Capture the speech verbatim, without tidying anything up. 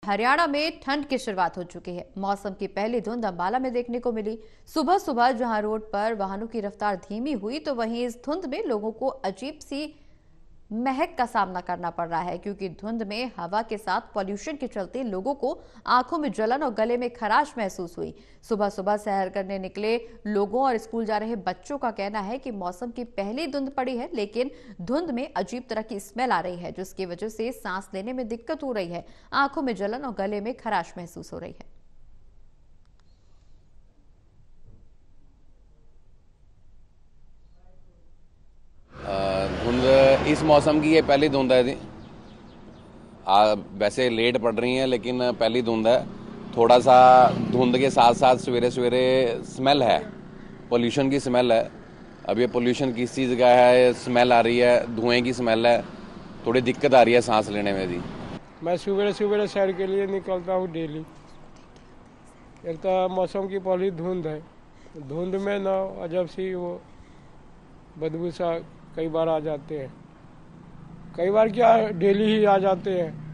हरियाणा में ठंड की शुरुआत हो चुकी है। मौसम की पहली धुंध अंबाला में देखने को मिली। सुबह सुबह जहां रोड पर वाहनों की रफ्तार धीमी हुई, तो वहीं इस धुंध में लोगों को अजीब सी महक का सामना करना पड़ रहा है, क्योंकि धुंध में हवा के साथ पॉल्यूशन के चलते लोगों को आंखों में जलन और गले में खराश महसूस हुई। सुबह सुबह सैर करने निकले लोगों और स्कूल जा रहे बच्चों का कहना है कि मौसम की पहली धुंध पड़ी है, लेकिन धुंध में अजीब तरह की स्मेल आ रही है, जिसकी वजह से सांस लेने में दिक्कत हो रही है। आंखों में जलन और गले में खराश महसूस हो रही है। धुंध इस मौसम की ये पहली धुंध है जी। आ, वैसे लेट पड़ रही है, लेकिन पहली धुंध है। थोड़ा सा धुंध के साथ साथ सवेरे सवेरे स्मेल है, पोल्यूशन की स्मेल है। अब ये पोल्यूशन किस चीज़ का है, स्मेल आ रही है, धुएं की स्मेल है, थोड़ी दिक्कत आ रही है सांस लेने में जी। मैं सवेरे सवेरे सैर के लिए निकलता हूँ डेली। एक तो मौसम की पहली धुंध है, धुंध में ना अजब सी वो बदबू सा कई बार आ जाते हैं। कई बार क्या डेली ही आ जाते हैं।